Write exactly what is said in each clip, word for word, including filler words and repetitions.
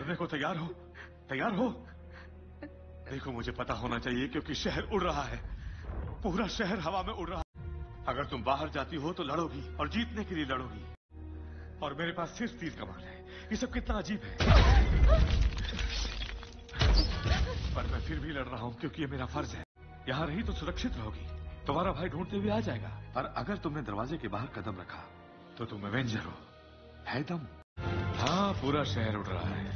मरने को तैयार हो? तैयार हो? देखो मुझे पता होना चाहिए क्योंकि शहर उड़ रहा है, पूरा शहर हवा में उड़ रहा है। अगर तुम बाहर जाती हो तो लड़ोगी और जीतने के लिए लड़ोगी, और मेरे पास सिर्फ तीर कमान है। ये सब कितना अजीब है, पर मैं फिर भी लड़ रहा हूं क्योंकि ये मेरा फर्ज है। यहां रही तो सुरक्षित रहोगी, तुम्हारा भाई ढूंढते हुए आ जाएगा। पर अगर तुमने दरवाजे के बाहर कदम रखा तो तुम एवेंजर हो, है दम। हाँ, पूरा शहर उड़ रहा है।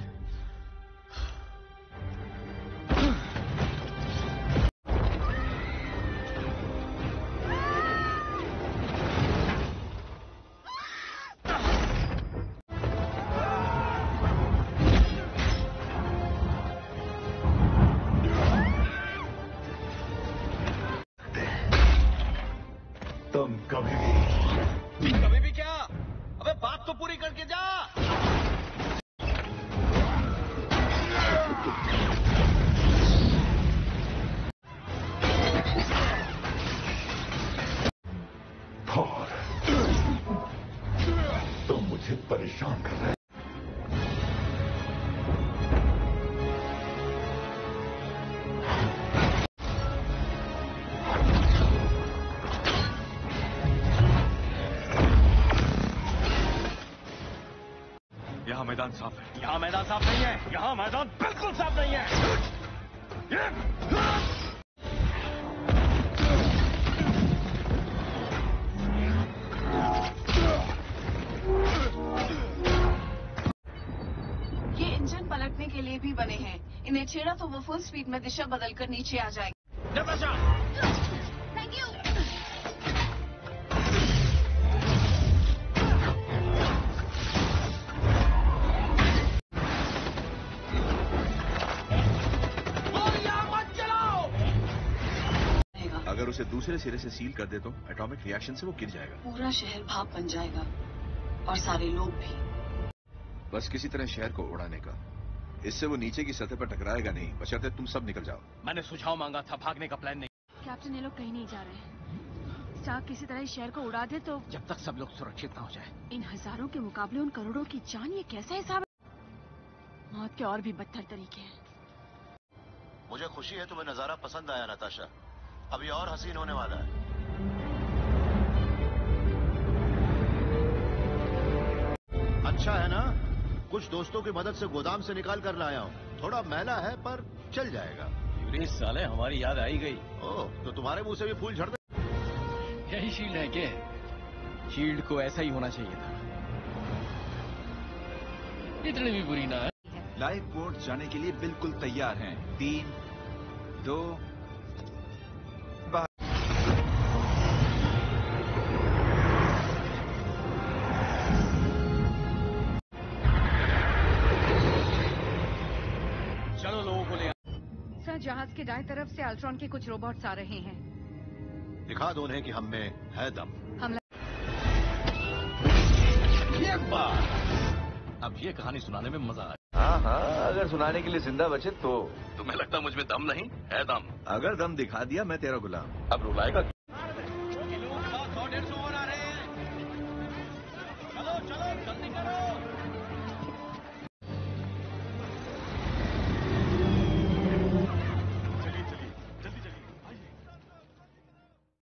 तुम कभी भी कभी भी क्या? अबे बात तो पूरी करके जा। थॉर, तुम मुझे परेशान कर रहे हो। यहाँ मैदान साफ है। यहाँ मैदान साफ नहीं है। यहाँ मैदान बिल्कुल साफ नहीं है। ये इंजन पलटने के लिए भी बने हैं। इन्हें छेड़ा तो वो फुल स्पीड में दिशा बदलकर नीचे आ जाएंगे। Thank you. अगर उसे दूसरे सिरे से सील कर दे तो एटॉमिक रिएक्शन से वो गिर जाएगा। पूरा शहर भाप बन जाएगा और सारे लोग भी। बस किसी तरह शहर को उड़ाने का। इससे वो नीचे की सतह पर टकराएगा नहीं, बशर्ते तुम सब निकल जाओ। मैंने सुझाव मांगा था, भागने का प्लान नहीं। कैप्टन, ये लोग कहीं नहीं जा रहे। स्टार्क किसी तरह इस शहर को उड़ा दे तो जब तक सब लोग सुरक्षित ना हो जाए। इन हजारों के मुकाबले उन करोड़ों की जान, ये कैसा हिसाब है? मौत के और भी बदतर तरीके हैं। मुझे खुशी है तुम्हें नजारा पसंद आया नताशा। अभी और हसीन होने वाला है। अच्छा है ना, कुछ दोस्तों की मदद से गोदाम से निकाल कर लाया हूँ। थोड़ा मैला है पर चल जाएगा। साले हमारी याद आई गई। ओह, तो तुम्हारे मुंह से भी फूल झड़ गए। यही शील्ड है क्या? शील्ड को ऐसा ही होना चाहिए था। इतनी भी बुरी ना है। लाइव पोर्ट जाने के लिए बिल्कुल तैयार हैं। तीन, दो, चलो लोगों को ले। सर, जहाज के दाएं तरफ से अल्ट्रॉन के कुछ रोबोट्स आ रहे हैं। दिखा दो उन्हें कि हम में है दम। हमला। ये बात, अब ये कहानी सुनाने में मजा आया। हाँ हाँ, अगर सुनाने के लिए जिंदा बचे तो। तुम्हें लगता मुझ में दम नहीं है? दम। अगर दम दिखा दिया मैं तेरा गुलाम। अब रुलाएगा।